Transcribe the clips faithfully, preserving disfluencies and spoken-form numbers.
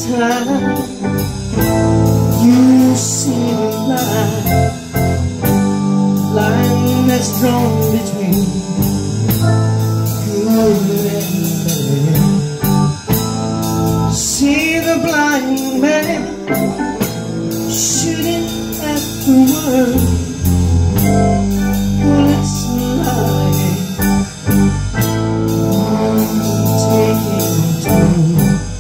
time you see the line, line that's drawn between good and bad. See the blind man shooting at the world, bullets flying, taking toll.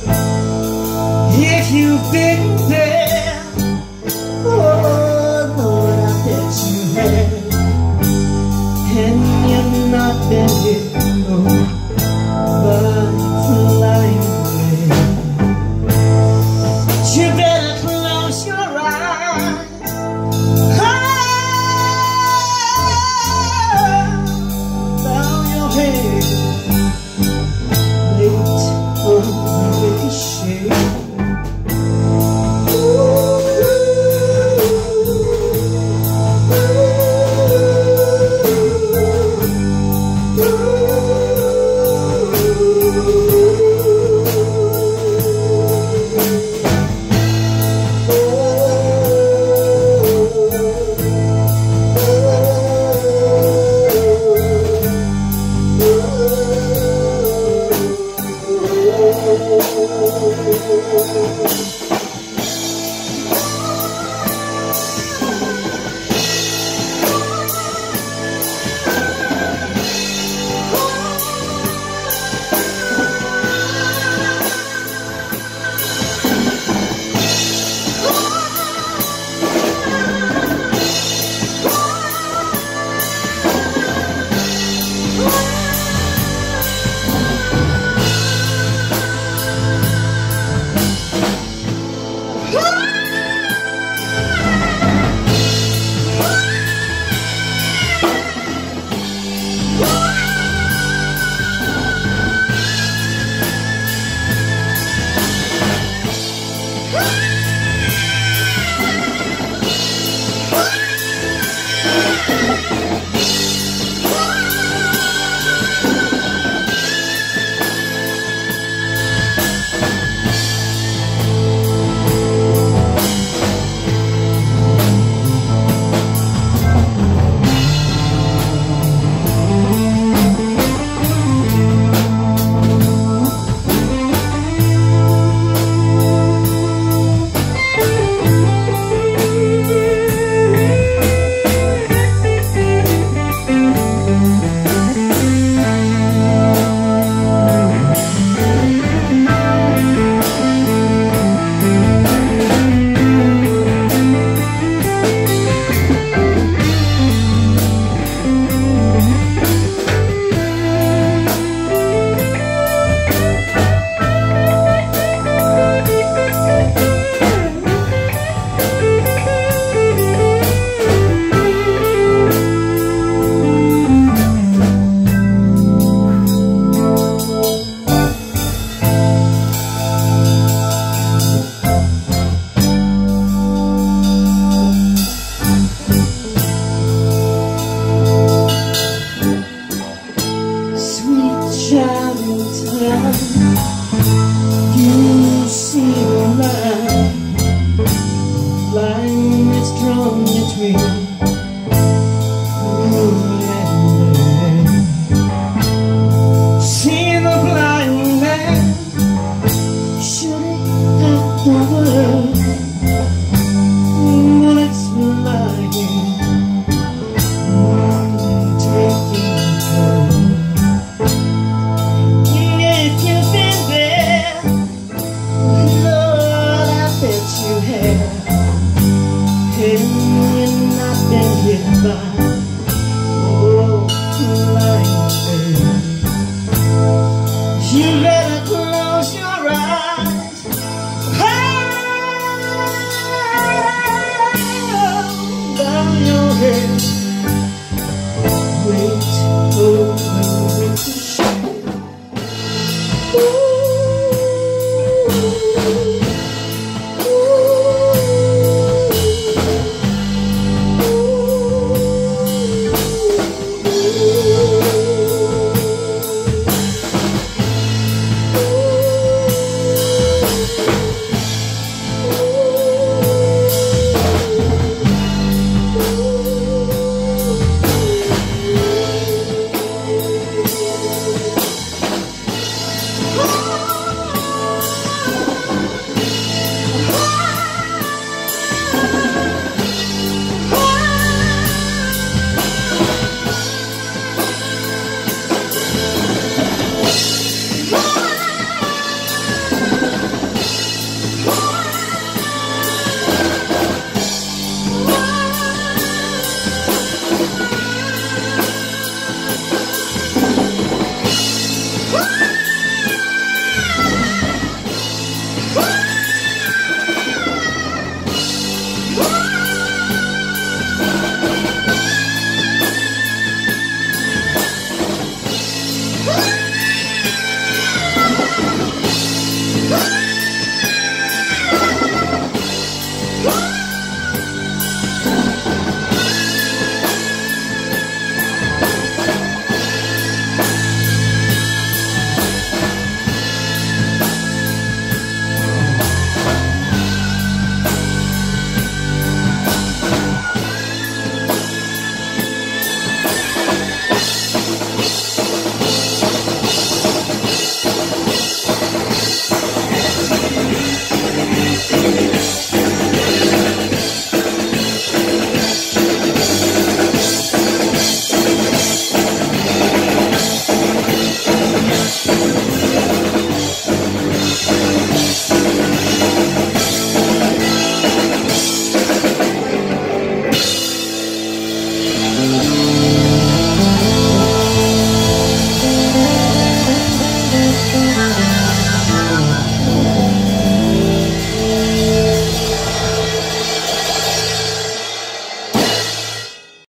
If you've been there, oh Lord, I bet you have, and you've not been hit, no, but flying away. You better close your eyes, hold down your head, wait for the ricochet. You see the line, line that's drawn between good and bad. See the blind man shooting at the world, bullets flying, taking toll. You better close your eyes, hold down your head.